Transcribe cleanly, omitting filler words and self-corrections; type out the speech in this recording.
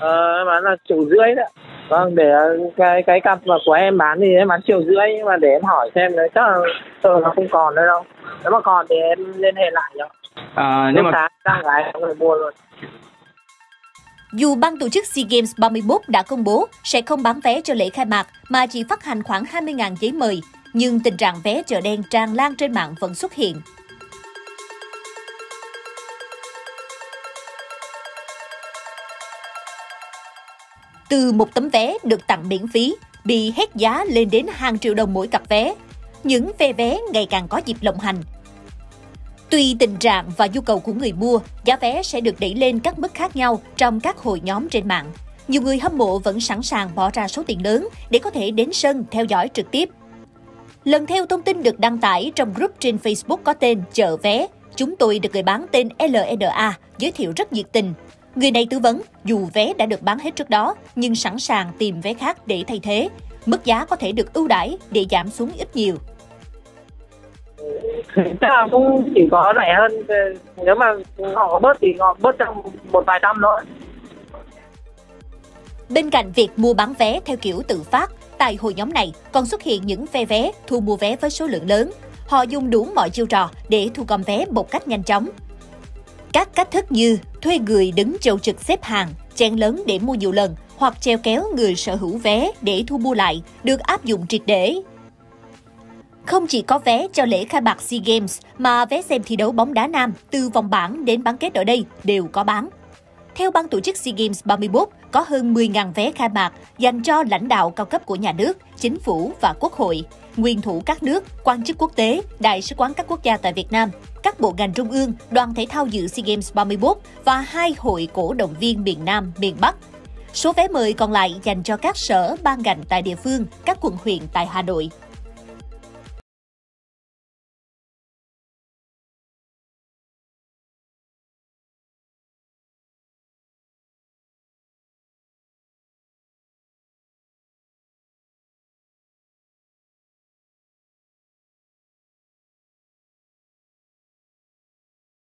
Em bán là 1,5 triệu đấy. Vâng, để cái cặp mà của em bán thì em bán 1,5 triệu, nhưng mà để em hỏi xem chắc là sợ nó không còn nữa đâu. Nếu mà còn thì em liên hệ lại nhá. Nhưng mà sáng gái có người mua luôn. Dù ban tổ chức SEA Games 31 đã công bố sẽ không bán vé cho lễ khai mạc mà chỉ phát hành khoảng 20.000 giấy mời, nhưng tình trạng vé chợ đen tràn lan trên mạng vẫn xuất hiện. Từ một tấm vé được tặng miễn phí, bị hét giá lên đến hàng triệu đồng mỗi cặp vé. Những phe vé ngày càng có dịp lộng hành. Tùy tình trạng và nhu cầu của người mua, giá vé sẽ được đẩy lên các mức khác nhau trong các hội nhóm trên mạng. Nhiều người hâm mộ vẫn sẵn sàng bỏ ra số tiền lớn để có thể đến sân theo dõi trực tiếp. Lần theo thông tin được đăng tải trong group trên Facebook có tên Chợ Vé, chúng tôi được người bán tên LNA giới thiệu rất nhiệt tình. Người này tư vấn dù vé đã được bán hết trước đó nhưng sẵn sàng tìm vé khác để thay thế. Mức giá có thể được ưu đãi để giảm xuống ít nhiều. Chắc là cũng chỉ có rẻ hơn, nếu mà họ bớt thì họ bớt trong một vài trăm thôi. Bên cạnh việc mua bán vé theo kiểu tự phát, tại hội nhóm này còn xuất hiện những phe vé thu mua vé với số lượng lớn. Họ dùng đủ mọi chiêu trò để thu gom vé một cách nhanh chóng. Các cách thức như thuê người đứng chầu trực xếp hàng, chen lớn để mua nhiều lần hoặc treo kéo người sở hữu vé để thu mua lại được áp dụng triệt để. Không chỉ có vé cho lễ khai mạc SEA Games mà vé xem thi đấu bóng đá nam từ vòng bảng đến bán kết ở đây đều có bán. Theo ban tổ chức SEA Games 31, có hơn 10.000 vé khai mạc dành cho lãnh đạo cao cấp của nhà nước, chính phủ và quốc hội, nguyên thủ các nước, quan chức quốc tế, đại sứ quán các quốc gia tại Việt Nam, các bộ ngành trung ương, đoàn thể thao dự SEA Games 31 và 2 hội cổ động viên miền Nam, miền Bắc. Số vé mời còn lại dành cho các sở, ban ngành tại địa phương, các quận huyện tại Hà Nội.